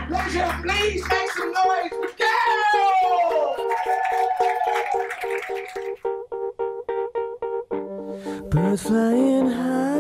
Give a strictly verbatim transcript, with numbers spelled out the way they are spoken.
Pleasure, please make some noise. Go! Birds flying high.